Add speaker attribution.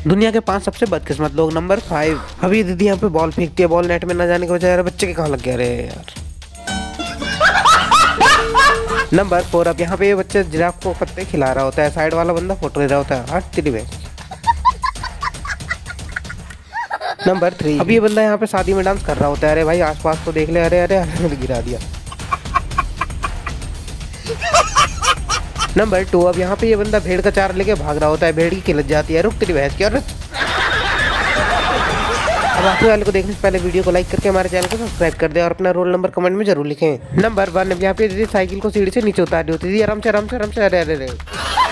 Speaker 1: दुनिया के 5 सबसे बदकिस्मत लोग। नंबर 5। अभी दीदी यहाँ पे बॉल फेंकती है, बॉल नेट में ना जाने की वजह बच्चे के कहाँ लग गया रे यार। नंबर 4। अब यहाँ पे ये बच्चे जिराफ को पत्ते खिला रहा होता है, साइड वाला बंदा फोटो ले रहा होता है। हट तेरी भैंस। नंबर 3। अब ये बंदा यहाँ पे शादी में डांस कर रहा होता है। अरे भाई आसपास तो देख ले। अरे अरे अरे गिरा दिया। नंबर 2। अब यहाँ पे ये बंदा भेड़ का चारा लेके भाग रहा होता है, भेड़ की किलत जाती है। रुक तेरी भैंस क्या। अब आगे वाले को देखने से पहले वीडियो को लाइक करके हमारे चैनल को सब्सक्राइब कर दे और अपना रोल नंबर कमेंट में जरूर लिखें। नंबर 1। अब यहाँ पे दीदी साइकिल को सीढ़ी से नीचे उतार रही होती थी। आराम से आराम से आराम से। अरे अरे अरे